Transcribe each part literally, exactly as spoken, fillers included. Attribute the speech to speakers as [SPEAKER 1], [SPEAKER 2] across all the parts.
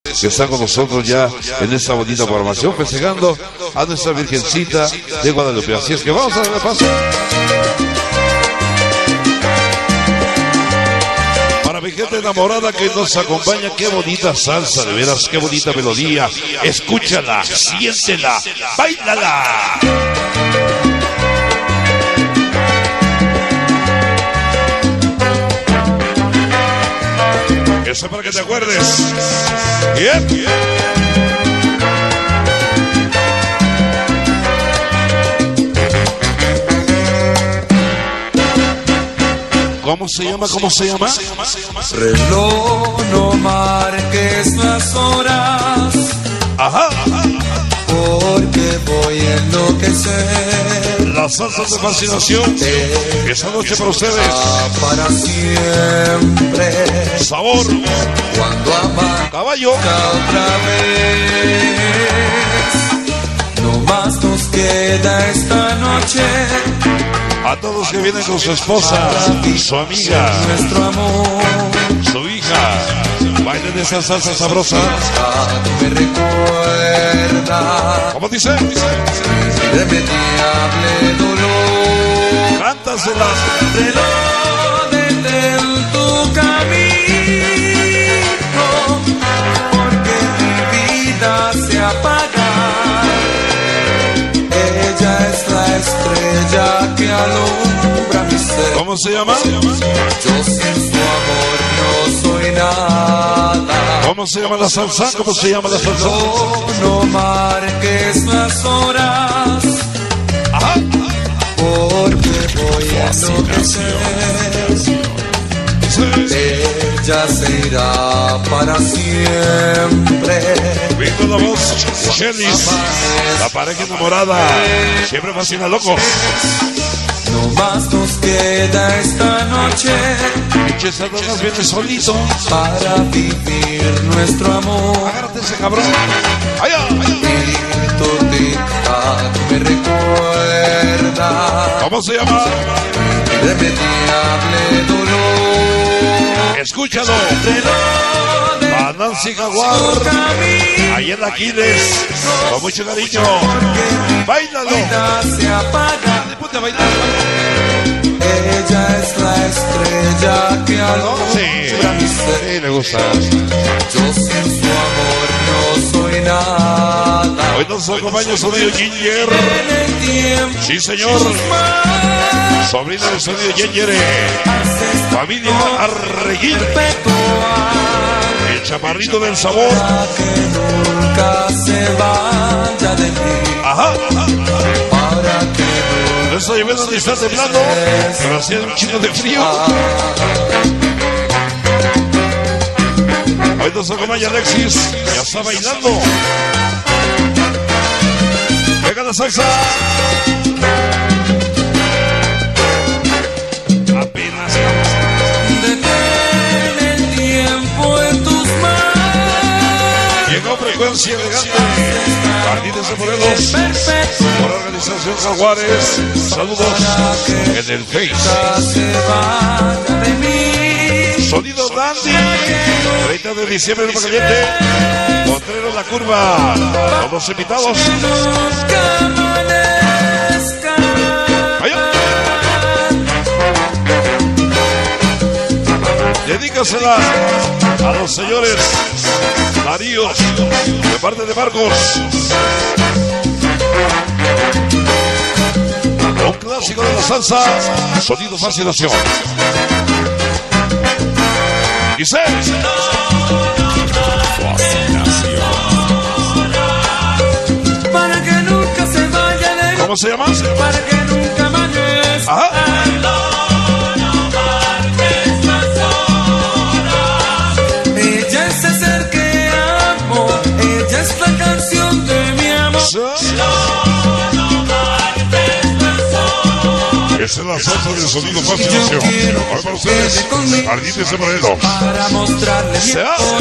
[SPEAKER 1] que están con nosotros ya en esta bonita programación, festejando a nuestra Virgencita de Guadalupe. Así es que vamos a darle paso. Para mi gente enamorada que nos acompaña, qué bonita salsa, de veras, qué bonita melodía. Escúchala, siéntela, báilala. Eso es para que te acuerdes. Bien, bien. ¿Cómo se llama? ¿Cómo se llama?
[SPEAKER 2] Reloj, no marques las horas.
[SPEAKER 1] Ajá.
[SPEAKER 2] Porque voy a enloquecer.
[SPEAKER 1] Las salsas de fascinación. Esa noche para ustedes.
[SPEAKER 2] Para siempre.
[SPEAKER 1] Sabor.
[SPEAKER 2] Cuando amanezca
[SPEAKER 1] Caballo.
[SPEAKER 2] otra vez. No más nos queda esta noche.
[SPEAKER 1] A todos que vienen con su esposa, su amiga,
[SPEAKER 2] nuestro amor,
[SPEAKER 1] su hija, bailen esa salsa sabrosa.
[SPEAKER 2] me recuerda.
[SPEAKER 1] ¿Cómo dice?
[SPEAKER 2] Irremediable dolor.
[SPEAKER 1] Cántasela.
[SPEAKER 2] Reloj, detén tu camino, porque mi vida se apaga. Ella es la estrella que alumbra mi ser.
[SPEAKER 1] ¿Cómo se llama?
[SPEAKER 2] Yo sin su amor no soy nada.
[SPEAKER 1] ¿Cómo se llama la salsa? ¿Cómo se llama la salsa?
[SPEAKER 2] No, no marques las horas.
[SPEAKER 1] Ajá.
[SPEAKER 2] Porque voy a enloquecer. Ella se irá para siempre.
[SPEAKER 1] Viendo la voz, Chelis, la pareja enamorada, siempre fascina locos.
[SPEAKER 2] No más nos queda esta noche.
[SPEAKER 1] Pinche Satanás viene solito
[SPEAKER 2] para vivir nuestro amor.
[SPEAKER 1] Agárrate ese cabrón. Allá, allá.
[SPEAKER 2] Y tu tic-tac me recuerda.
[SPEAKER 1] ¿Cómo se llama?
[SPEAKER 2] Irremediable dolor.
[SPEAKER 1] Escúchalo. A Nancy Jaguar, ahí en Aquiles, con mucho cariño. Báilalo.
[SPEAKER 2] Se apaga.
[SPEAKER 1] Ponte a bailar.
[SPEAKER 2] Ella es la estrella que alumbra
[SPEAKER 1] Sí,
[SPEAKER 2] mi ser.
[SPEAKER 1] sí, le gusta.
[SPEAKER 2] Yo sin su amor no soy nada.
[SPEAKER 1] Hoy nos acompaña el sonido Ginger. Sí, señor. Sobrino del sonido Ginger. Familia Arreguín. El chaparrito del sabor.
[SPEAKER 2] Que nunca se vaya de mí.
[SPEAKER 1] Ajá.
[SPEAKER 2] Para que
[SPEAKER 1] No está lloviendo ni está temblando, pero hacía un chingo de frío. Hoy nos acompaña Alexis. Ya está bailando. Venga la salsa. Apenas.
[SPEAKER 2] detén el tiempo en tus manos.
[SPEAKER 1] Llegó Frecuencia Elegante. Jardines de Morelos. Por Organización Jaguares. Saludos en el Face.
[SPEAKER 2] Se vaya de mí.
[SPEAKER 1] Sonido Dandy. treinta de diciembre en Caliente. Potrero La Curva. Todos invitados.
[SPEAKER 2] Nunca amanezca.
[SPEAKER 1] Allá. Dedícasela a los señores Daríos, de parte de Marcos. Un clásico de la salsa, sonido fascinación. Dice.
[SPEAKER 2] Para que nunca se vaya de mí.
[SPEAKER 1] ¿Cómo se llama?
[SPEAKER 2] Para que nunca amanezca.
[SPEAKER 1] Ajá.
[SPEAKER 2] Ella es el ser que amo. Ella es la canción de mi amor.
[SPEAKER 1] Esa es la salsa del sonido fascinación. Ahora para ustedes, Jardines de Morelos.
[SPEAKER 2] Para mostrarle mi
[SPEAKER 1] Se
[SPEAKER 2] amor.
[SPEAKER 1] hace.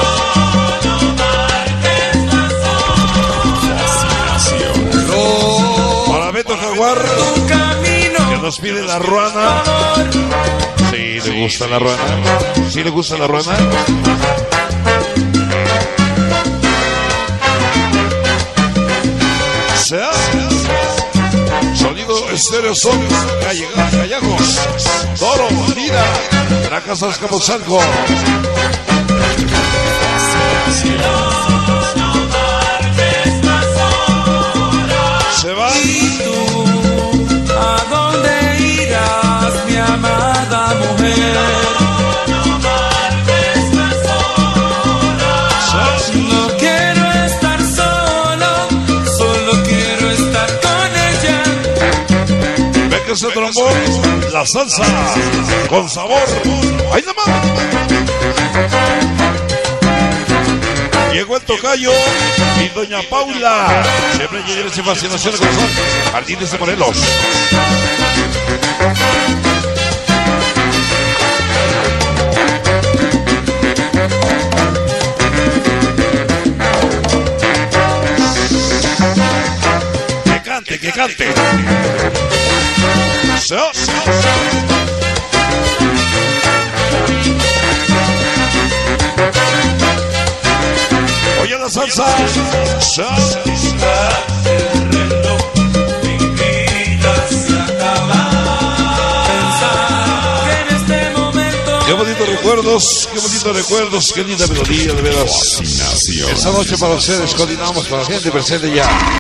[SPEAKER 1] Para Beto Jaguar,
[SPEAKER 2] Un camino.
[SPEAKER 1] que nos pide la ruana. Sí, le gusta la ruana. Sí, le gusta la ruana. Estéreo son Callejos, Toro, Lira, Tracas Azcapotzalco. Se va.
[SPEAKER 2] ¿Y tú a dónde irás, mi amada mujer? No marques las horas. No quiero estar solo, solo quiero estar con ella.
[SPEAKER 1] Ve que se trombó la salsa con sabor. ¡Ahí nomás! Llegó el tocayo y doña Paula. Siempre llega esa fascinación con son Martínez de Morelos. Que cante, que cante. Se va, se va, se va. Oye la salsa, salsa.
[SPEAKER 2] El reloj, mi vida se acaba. Pensar que en este momento.
[SPEAKER 1] Qué bonitos recuerdos, qué bonitos recuerdos, qué linda melodía, de veras. Esta noche para ustedes coordinamos para la gente presente ya.